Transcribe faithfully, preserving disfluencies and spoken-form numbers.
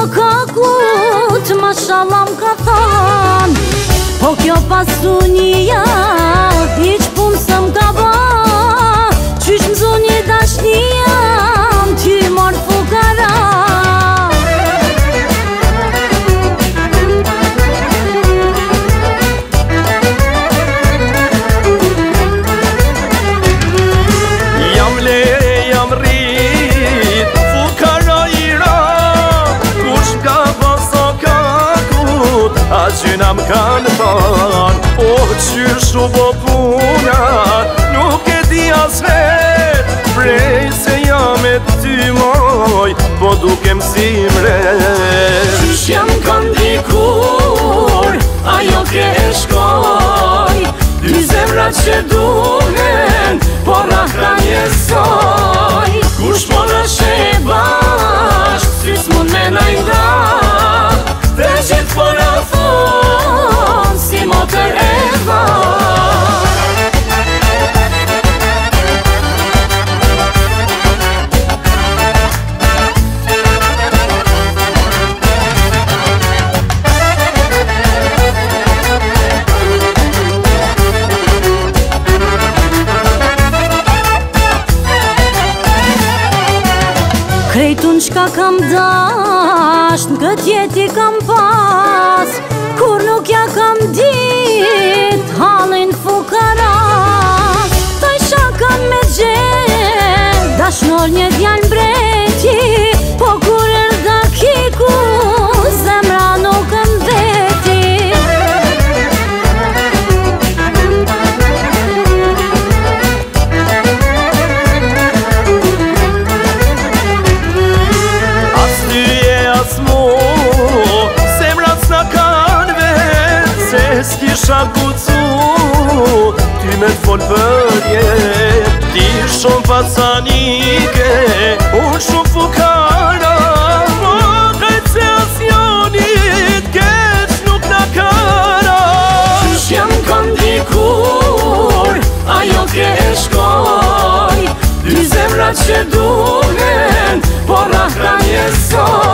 kakut, mashallah m'ka than. Po kjo pasunia, hiq pun së m'ka ba. Qysh m'zo një dashnia, ty mor fukara. Jam le, jam rrit, fukara i ra. Kush m'ka paso kakut, a gjyna m'kan than. O qysh u bo puna, nuk e di as vet. Prej se jam e ty moj, po dukem si mret. Qysh jam kanë dikur, ajo ke e shkoj. Dy zemrat që duhen, por ahra njesoj. Kush po në she bashk, si s'mun me najda. Dhe gjithë po në thon, si motër e va. Krejtun qka kam dasht, në këtë jeti kam pas. Kur nuk ja kam dit, halin fukaras. Ta isha kam me gjet, dashnor një djall mbreti. Po kur erda kiku, zemra nuk më veti. S'kisha kucu, ty me t'fol për jet. Ti shumë pasanike, unë shumë fukara. Po krejt se asjonit, keq nuk na kara. Qysh jam kanë dikur, ajo ke e shkoj. Dy zemrat që duhen, por ahra njesoj.